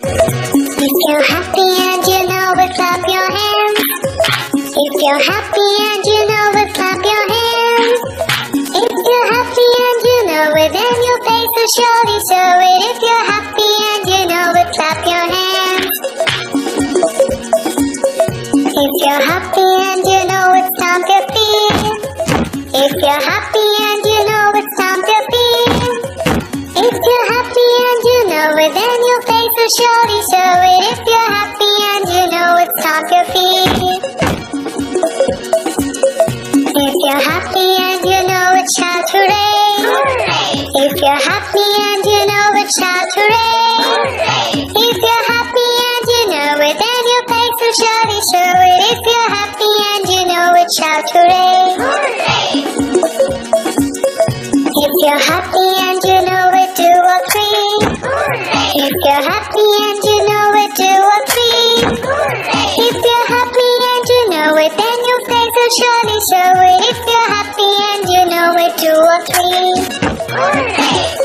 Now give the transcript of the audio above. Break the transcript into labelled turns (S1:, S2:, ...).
S1: If you're happy and you know it, clap your hands. If you're happy and you know it, clap your hands. If you're happy and you know it, then your face will surely show it. If you're happy and you know it, clap your hands. If you're happy and you know it, stomp your feet. If you're happy and you know it, stomp your feet. If you're happy and you know it, then your face will surely show it. If you're happy and you know it, stomp your feet. If you're happy and you know it, shout hooray! Hooray! If you're happy and you know it, shout hooray! Hooray! If you're happy and you know it, then your face will surely show it. If you're happy and you know it, shout hooray! Hooray! If you're happy and you know it, do a three. Hooray! If you're happy and you know it, do a three. Hooray! If you're happy and you know it, then your face will surely show it. If you're happy and you know it, do a three. Hooray!